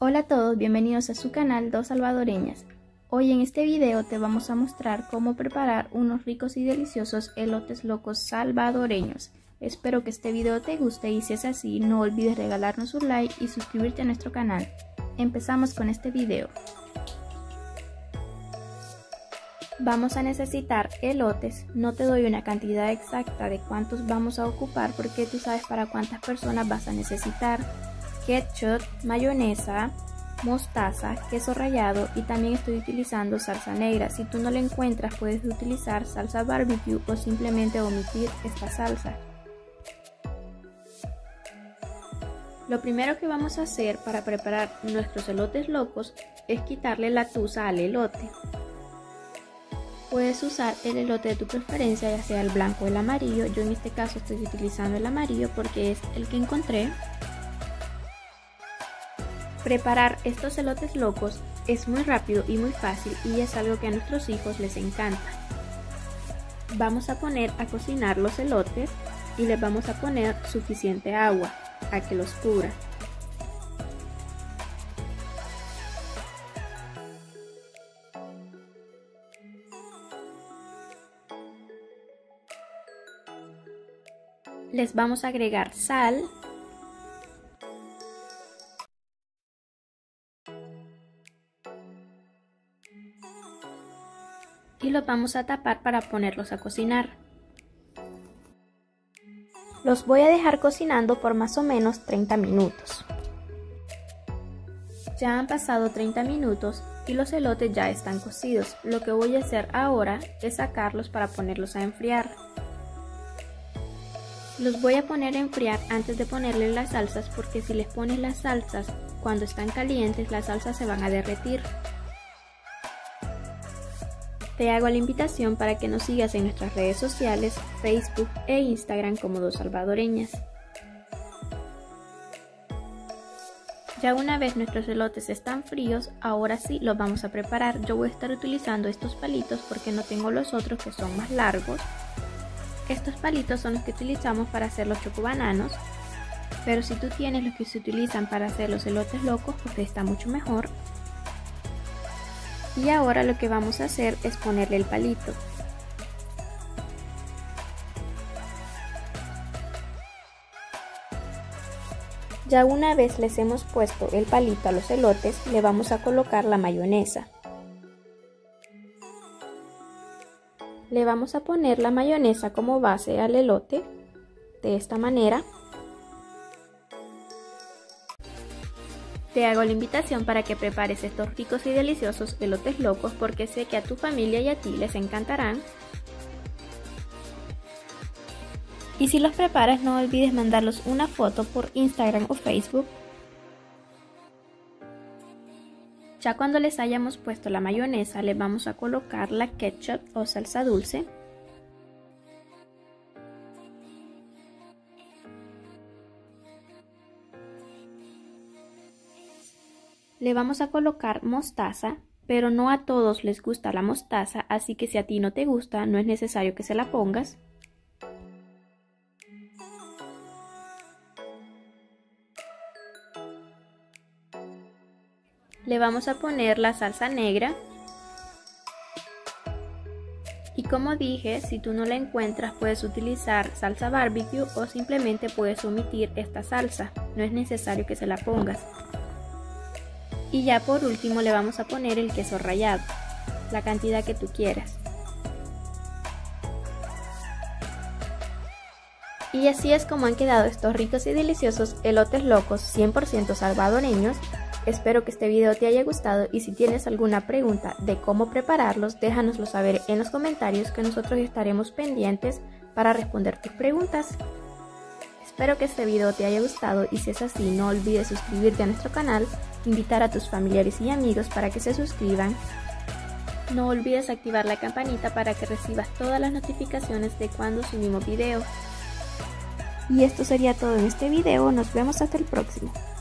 Hola a todos, bienvenidos a su canal Dos Salvadoreñas. Hoy en este video te vamos a mostrar cómo preparar unos ricos y deliciosos elotes locos salvadoreños. Espero que este video te guste y si es así no olvides regalarnos un like y suscribirte a nuestro canal. Empezamos con este video. Vamos a necesitar elotes, no te doy una cantidad exacta de cuántos vamos a ocupar porque tú sabes para cuántas personas vas a necesitar. Ketchup, mayonesa, mostaza, queso rallado y también estoy utilizando salsa negra. Si tú no la encuentras puedes utilizar salsa barbecue o simplemente omitir esta salsa. Lo primero que vamos a hacer para preparar nuestros elotes locos es quitarle la tusa al elote. Puedes usar el elote de tu preferencia, ya sea el blanco o el amarillo. Yo en este caso estoy utilizando el amarillo porque es el que encontré. Preparar estos elotes locos es muy rápido y muy fácil y es algo que a nuestros hijos les encanta. Vamos a poner a cocinar los elotes y les vamos a poner suficiente agua a que los cubra. Les vamos a agregar sal, y los vamos a tapar para ponerlos a cocinar. Los voy a dejar cocinando por más o menos 30 minutos. Ya han pasado 30 minutos y los elotes ya están cocidos. Lo que voy a hacer ahora es sacarlos para ponerlos a enfriar. Los voy a poner a enfriar antes de ponerle las salsas porque si les pones las salsas cuando están calientes las salsas se van a derretir. Te hago la invitación para que nos sigas en nuestras redes sociales, Facebook e Instagram como Dos Salvadoreñas. Ya una vez nuestros elotes están fríos, ahora sí los vamos a preparar. Yo voy a estar utilizando estos palitos porque no tengo los otros que son más largos. Estos palitos son los que utilizamos para hacer los chocobananos, pero si tú tienes los que se utilizan para hacer los elotes locos, pues está mucho mejor. Y ahora lo que vamos a hacer es ponerle el palito. Ya una vez les hemos puesto el palito a los elotes, le vamos a colocar la mayonesa. Le vamos a poner la mayonesa como base al elote, de esta manera. Te hago la invitación para que prepares estos ricos y deliciosos elotes locos porque sé que a tu familia y a ti les encantarán. Y si los preparas no olvides mandarlos una foto por Instagram o Facebook. Ya cuando les hayamos puesto la mayonesa les vamos a colocar la ketchup o salsa dulce. Le vamos a colocar mostaza, pero no a todos les gusta la mostaza, así que si a ti no te gusta, no es necesario que se la pongas. Le vamos a poner la salsa negra. Y como dije, si tú no la encuentras, puedes utilizar salsa barbecue o simplemente puedes omitir esta salsa, no es necesario que se la pongas. Y ya por último le vamos a poner el queso rallado, la cantidad que tú quieras. Y así es como han quedado estos ricos y deliciosos elotes locos 100% salvadoreños. Espero que este video te haya gustado y si tienes alguna pregunta de cómo prepararlos, déjanoslo saber en los comentarios que nosotros estaremos pendientes para responder tus preguntas. Espero que este video te haya gustado y si es así no olvides suscribirte a nuestro canal, invitar a tus familiares y amigos para que se suscriban. No olvides activar la campanita para que recibas todas las notificaciones de cuando subimos video. Y esto sería todo en este video, nos vemos hasta el próximo.